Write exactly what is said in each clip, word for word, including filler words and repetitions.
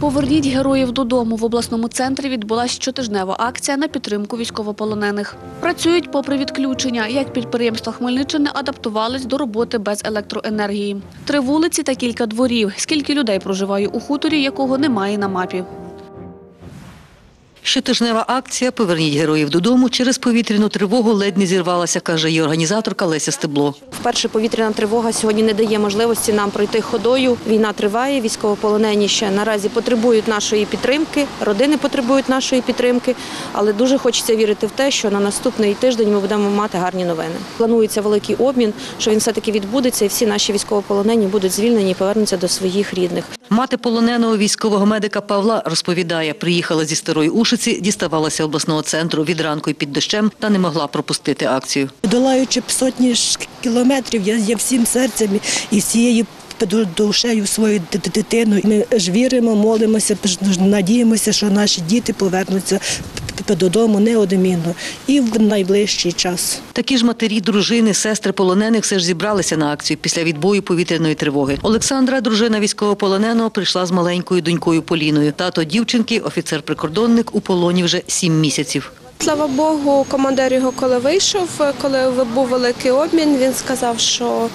«Поверніть героїв додому» в обласному центрі відбулася щотижнева акція на підтримку військовополонених. Працюють попри відключення. Як підприємства Хмельниччини адаптувались до роботи без електроенергії. Три вулиці та кілька дворів. Скільки людей проживає у хуторі, якого немає на мапі. Щотижнева акція «Поверніть героїв додому» через повітряну тривогу ледь не зірвалася, каже її організаторка Леся Стебло. Вперше повітряна тривога сьогодні не дає можливості нам пройти ходою. Війна триває, військовополонені ще наразі потребують нашої підтримки, родини потребують нашої підтримки, але дуже хочеться вірити в те, що на наступний тиждень ми будемо мати гарні новини. Планується великий обмін, що він все-таки відбудеться і всі наші військовополонені будуть звільнені і повернуться до своїх рідних. Мати полоненого військового медика Павла розповідає, приїхала зі Старої Ушиці, діставалася обласного центру від ранку і під дощем та не могла пропустити акцію. Долаючи сотні кілометрів, я є всім серцем і всією душею свою дитину. Ми ж віримо, молимося, надіємося, що наші діти повернуться додому неодмінно і в найближчий час. Такі ж матері, дружини, сестри полонених все ж зібралися на акцію після відбою повітряної тривоги. Олександра, дружина військовополоненого, прийшла з маленькою донькою Поліною. Тато дівчинки, офіцер-прикордонник, у полоні вже сім місяців. Слава Богу, командир його коли вийшов, коли був великий обмін, він сказав, що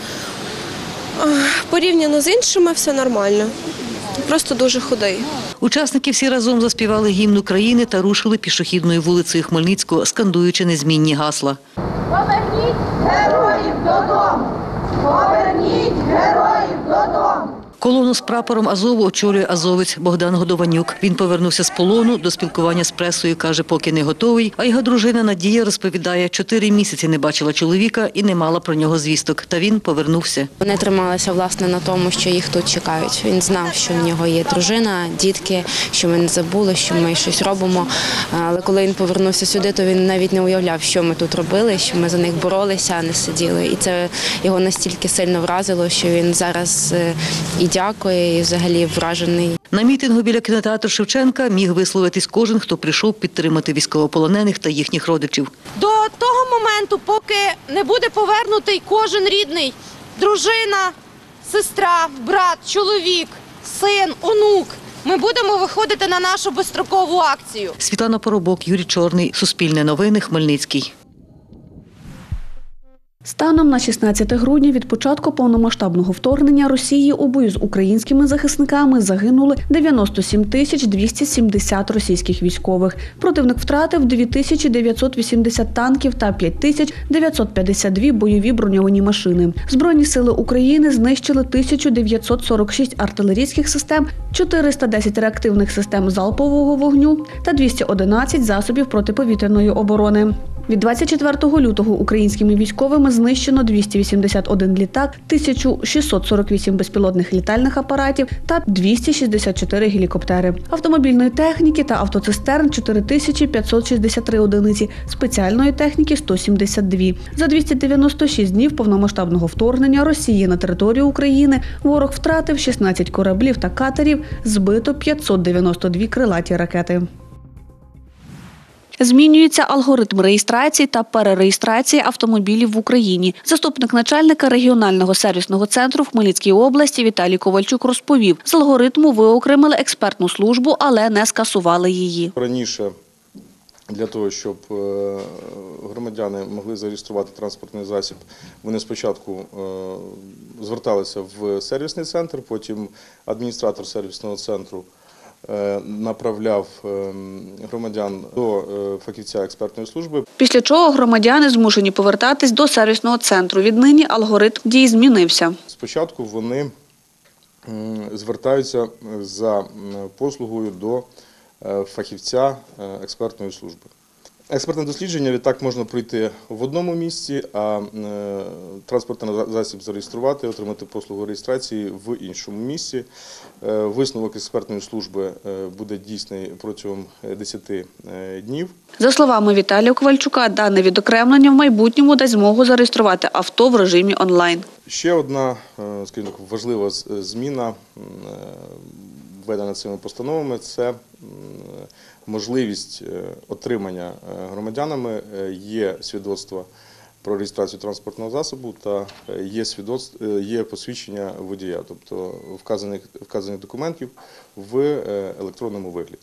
порівняно з іншими все нормально. Просто дуже худий. Учасники всі разом заспівали гімн України та рушили пішохідною вулицею Хмельницького, скандуючи незмінні гасла. Поверніть героїв додому! Поверніть героїв додому! Колону з прапором Азову очолює азовець Богдан Годованюк. Він повернувся з полону, до спілкування з пресою, каже, поки не готовий. А його дружина Надія розповідає, чотири місяці не бачила чоловіка і не мала про нього звісток. Та він повернувся. Вони трималися, власне, на тому, що їх тут чекають. Він знав, що в нього є дружина, дітки, що ми не забули, що ми щось робимо. Але коли він повернувся сюди, то він навіть не уявляв, що ми тут робили, що ми за них боролися, а не сиділи. І це його настільки сильно вразило, що він зараз і дякує, і взагалі вражений. На мітингу біля кінотеатру Шевченка міг висловитись кожен, хто прийшов підтримати військовополонених та їхніх родичів. До того моменту, поки не буде повернутий кожен рідний, дружина, сестра, брат, чоловік, син, онук, ми будемо виходити на нашу безстрокову акцію. Світлана Поробок, Юрій Чорний, Суспільне новини, Хмельницький. Станом на шістнадцяте грудня від початку повномасштабного вторгнення Росії у бою з українськими захисниками загинули дев'яносто сім тисяч двісті сімдесят російських військових. Противник втратив дві тисячі дев'ятсот вісімдесят танків та п'ять тисяч дев'ятсот п'ятдесят дві бойові броньовані машини. Збройні сили України знищили тисячу дев'ятсот сорок шість артилерійських систем, чотириста десять реактивних систем залпового вогню та двісті одинадцять засобів протиповітряної оборони. Від двадцять четвертого лютого українськими військовими знищено двісті вісімдесят один літак, тисяча шістсот сорок вісім безпілотних літальних апаратів та двісті шістдесят чотири гелікоптери. Автомобільної техніки та автоцистерн – чотири тисячі п'ятсот шістдесят три одиниці, спеціальної техніки – сто сімдесят дві. За двісті дев'яносто шість днів повномасштабного вторгнення Росії на територію України ворог втратив шістнадцять кораблів та катерів, збито п'ятсот дев'яносто дві крилаті ракети. Змінюється алгоритм реєстрації та перереєстрації автомобілів в Україні. Заступник начальника регіонального сервісного центру в Хмельницькій області Віталій Ковальчук розповів, з алгоритму виокремили експертну службу, але не скасували її. Раніше для того, щоб громадяни могли зареєструвати транспортний засіб, вони спочатку зверталися в сервісний центр, потім адміністратор сервісного центру направляв громадян до фахівця експертної служби. Після чого громадяни змушені повертатись до сервісного центру. Віднині алгоритм дій змінився. Спочатку вони звертаються за послугою до фахівця експертної служби. Експертне дослідження відтак можна пройти в одному місці, а транспортний засіб зареєструвати, отримати послугу реєстрації в іншому місці. Висновок експертної служби буде дійсний протягом десяти днів. За словами Віталія Ковальчука, дане відокремлення в майбутньому дасть змогу зареєструвати авто в режимі онлайн. Ще одна, скажімо, важлива зміна, введена цими постановами, це можливість отримання громадянами є свідоцтва про реєстрацію транспортного засобу та є свідоцтво, є посвідчення водія, тобто вказаних, вказаних документів в електронному вигляді.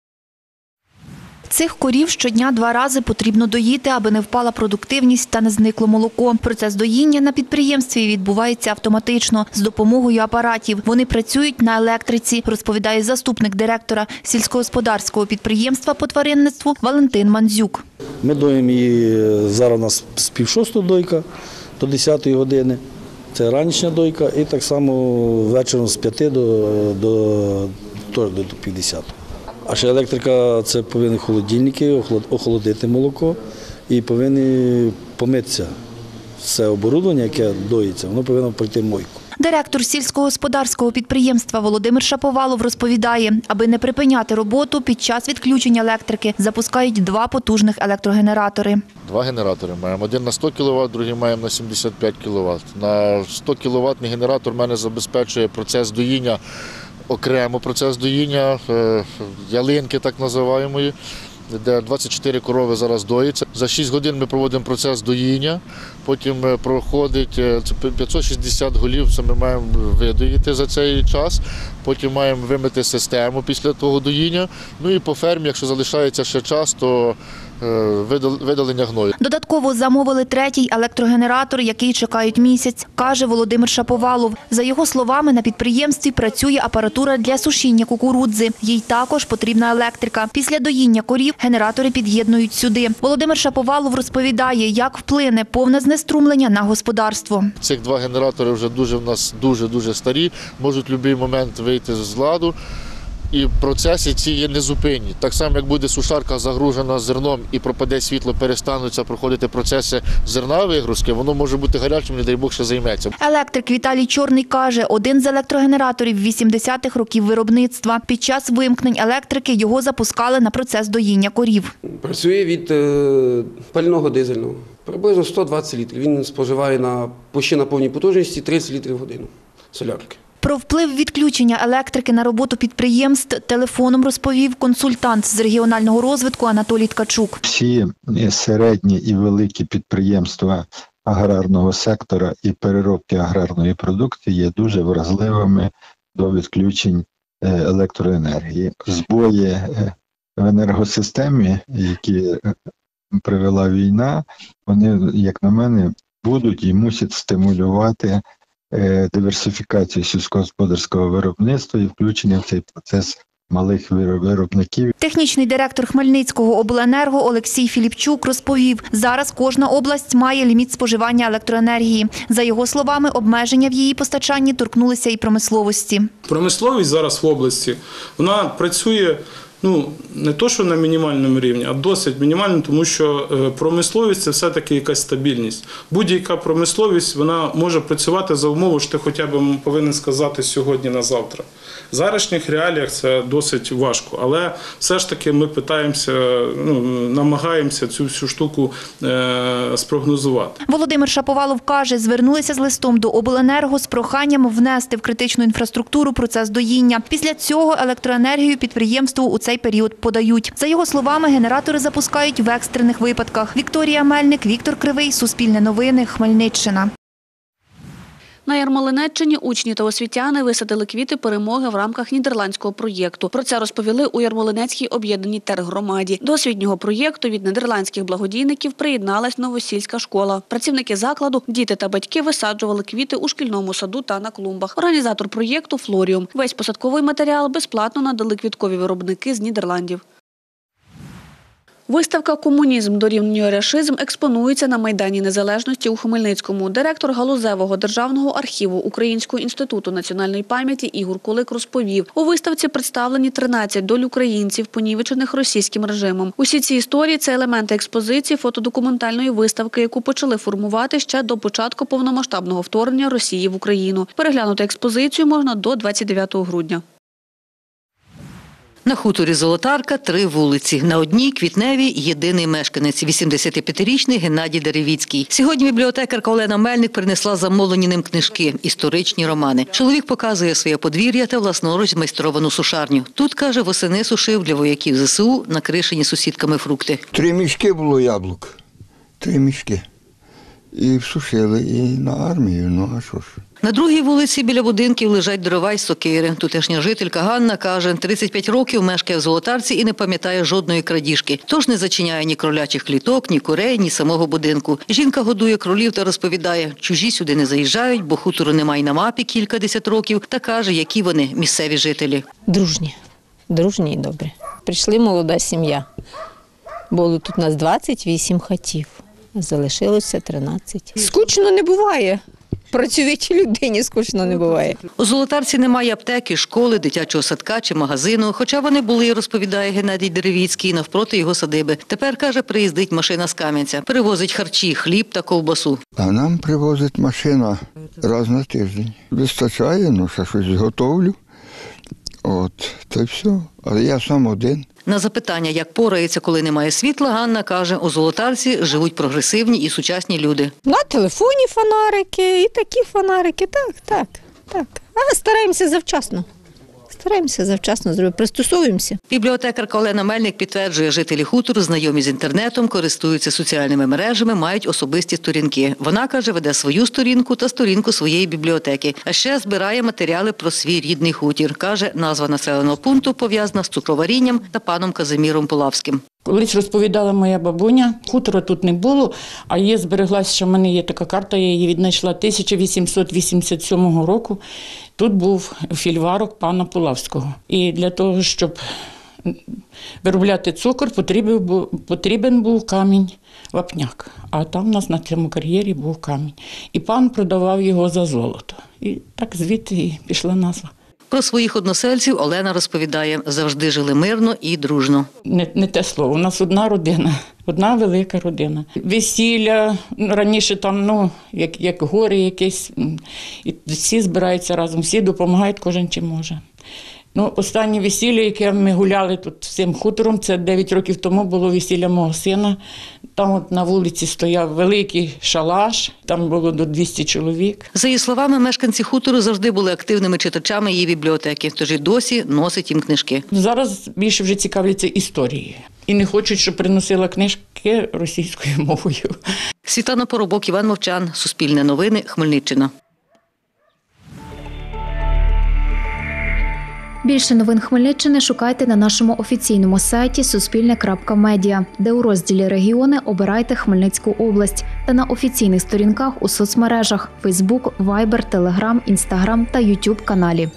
Цих корів щодня два рази потрібно доїти, аби не впала продуктивність та не зникло молоко. Процес доїння на підприємстві відбувається автоматично, з допомогою апаратів. Вони працюють на електриці, розповідає заступник директора сільськогосподарського підприємства по тваринництву Валентин Мандзюк. Ми доїмо її, зараз у нас з пів шостої дойка до десятої години. Це ранішня дойка і так само вечором з п'яти до, до, до, до півдесятої. А ще електрика – це повинні холодильники, охолодити молоко і повинні помитися. Все оборудовання, яке доїться, воно повинно пройти мойку. Директор сільськогосподарського підприємства Володимир Шаповалов розповідає, аби не припиняти роботу, під час відключення електрики запускають два потужних електрогенератори. Два генератори маємо. Один на сто кіловат, другий маємо на сімдесят п'ять кіловат. На сто кіловатний генератор мене забезпечує процес доїння, окремо процес доїння, ялинки так називаємо, де двадцять чотири корови зараз доїться. За шість годин ми проводимо процес доїння, потім проходить п'ятсот шістдесят голів, це ми маємо видоїти за цей час, потім маємо вимити систему після того доїння, ну і по фермі, якщо залишається ще час, то видалення гною. Додатково замовили третій електрогенератор, який чекають місяць, каже Володимир Шаповалов. За його словами, на підприємстві працює апаратура для сушіння кукурудзи. Їй також потрібна електрика. Після доїння корів генератори під'єднують сюди. Володимир Шаповалов розповідає, як вплине повне знеструмлення на господарство. Цих два генератори вже дуже в нас дуже-дуже старі, можуть в будь-який момент вийти з ладу. І процеси ці є незупинні. Так само, як буде сушарка загружена зерном і пропаде світло, перестануться проходити процеси зерна вигрузки, воно може бути гарячим, не дай Бог, ще займеться. Електрик Віталій Чорний каже, один з електрогенераторів вісімдесятих років виробництва. Під час вимкнень електрики його запускали на процес доїння корів. Працює від е, пального дизельного. Приблизно сто двадцять літрів. Він споживає на, почти на повній потужності тридцять літрів в годину солярки. Про вплив відключення електрики на роботу підприємств телефоном розповів консультант з регіонального розвитку Анатолій Ткачук. Всі середні і великі підприємства аграрного сектора і переробки аграрної продукції є дуже вразливими до відключень електроенергії. Збої в енергосистемі, які привела війна, вони, як на мене, будуть і мусять стимулювати диверсифікацію сільськогосподарського виробництва і включення в цей процес малих виробників. Технічний директор Хмельницького обленерго Олексій Філіпчук розповів, зараз кожна область має ліміт споживання електроенергії. За його словами, обмеження в її постачанні торкнулися і промисловості. Промисловість зараз в області, вона працює Ну, не то, що на мінімальному рівні, а досить мінімально, тому що промисловість – це все-таки якась стабільність. Будь-яка промисловість, вона може працювати за умови, що ти хоча б повинен сказати сьогодні на завтра. В зарашніх реаліях це досить важко, але все ж таки ми питаємося, ну, намагаємося цю всю штуку е, спрогнозувати. Володимир Шаповалов каже, звернулися з листом до обленерго з проханням внести в критичну інфраструктуру процес доїння. Після цього електроенергію підприємству у цей період подають. За його словами, генератори запускають в екстрених випадках. Вікторія Мельник, Віктор Кривий, Суспільне новини, Хмельниччина. На Ярмолинеччині учні та освітяни висадили квіти перемоги в рамках нідерландського проєкту. Про це розповіли у Ярмолинецькій об'єднаній тергромаді. До освітнього проєкту від нідерландських благодійників приєдналась Новосільська школа. Працівники закладу, діти та батьки висаджували квіти у шкільному саду та на клумбах. Організатор проєкту «Флоріум». Весь посадковий матеріал безплатно надали квіткові виробники з Нідерландів. Виставка «Комунізм дорівнює рашизм» експонується на Майдані Незалежності у Хмельницькому. Директор галузевого державного архіву Українського інституту національної пам'яті Ігор Кулик розповів, у виставці представлені тринадцять доль українців, понівечених російським режимом. Усі ці історії – це елементи експозиції фотодокументальної виставки, яку почали формувати ще до початку повномасштабного вторгнення Росії в Україну. Переглянути експозицію можна до двадцять дев'ятого грудня. На хуторі Золотарка три вулиці. На одній – Квітневій, єдиний мешканець – вісімдесятип'ятирічний Геннадій Деревіцький. Сьогодні бібліотекарка Олена Мельник принесла замовлені ним книжки – історичні романи. Чоловік показує своє подвір'я та власноруч змайстровану сушарню. Тут, каже, восени сушив для вояків ЗСУ накришені сусідками фрукти. Три мішки було яблук. Три мішки. і всушили, і на армію, ну а що ж. На другій вулиці біля будинків лежать дрова й сокири. Тутешня жителька Ганна каже, тридцять п'ять років мешкає в Золотарці і не пам'ятає жодної крадіжки. Тож не зачиняє ні кролячих кліток, ні курей, ні самого будинку. Жінка годує кролів та розповідає, чужі сюди не заїжджають, бо хутору немає на мапі кількадесят років, та каже, які вони місцеві жителі. Дружні, дружні і добрі. Прийшли молода сім'я. Було тут нас двадцять вісім хатів, залишилося тринадцять. Скучно не буває. Працьовитій людині скучно не буває. У Золотарці немає аптеки, школи, дитячого садка чи магазину, хоча вони були, розповідає Геннадій Деревіцький, навпроти його садиби. Тепер, каже, приїздить машина з Кам'янця, перевозить харчі, хліб та ковбасу. А нам привозить машина раз на тиждень. Вистачає, ну ще щось готовлю. От, та й все. Але я сам один. На запитання, як порається, коли немає світла, Ганна каже, у Золотарці живуть прогресивні і сучасні люди. На телефоні фонарики і такі фонарики, так, так, так. А стараємося завчасно. Стараємося завчасно зробити, пристосовуємося. Бібліотекарка Олена Мельник підтверджує, жителі хутору знайомі з інтернетом, користуються соціальними мережами, мають особисті сторінки. Вона, каже, веде свою сторінку та сторінку своєї бібліотеки. А ще збирає матеріали про свій рідний хутір. Каже, назва населеного пункту пов'язана з цукроварінням та паном Казиміром Полавським. Колись розповідала моя бабуня, хутора тут не було, а є, збереглася, що в мене є така карта, я її віднайшла тисяча вісімсот вісімдесят сьомого року. Тут був фільварок пана Полавського. І для того, щоб виробляти цукор, потрібен був, потрібен був камінь вапняк. А там у нас на цьому кар'єрі був камінь. І пан продавав його за золото. І так звідти і пішла назва. Про своїх односельців Олена розповідає, завжди жили мирно і дружно. Не, не те слово, у нас одна родина, одна велика родина. Весілля, раніше там, ну, як, як гори якесь, і всі збираються разом, всі допомагають, кожен чим може. Ну, останнє весілля, яке ми гуляли тут всім хутором, це дев'ять років тому було весілля мого сина. Там от на вулиці стояв великий шалаш, там було до двісті чоловік. За її словами, мешканці хутору завжди були активними читачами її бібліотеки, тож і досі носить їм книжки. Зараз більше вже цікавляться історією. І не хочуть, щоб приносила книжки російською мовою. Світлана Поробок, Іван Мовчан, Суспільне новини, Хмельниччина. Більше новин Хмельниччини шукайте на нашому офіційному сайті суспільне крапка медіа, де у розділі «Регіони» обирайте Хмельницьку область та на офіційних сторінках у соцмережах – Фейсбук, Вайбер, Телеграм, Інстаграм та Ютуб каналі.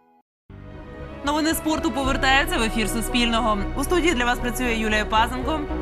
Новини спорту повертаються в ефір Суспільного. У студії для вас працює Юлія Пазенко.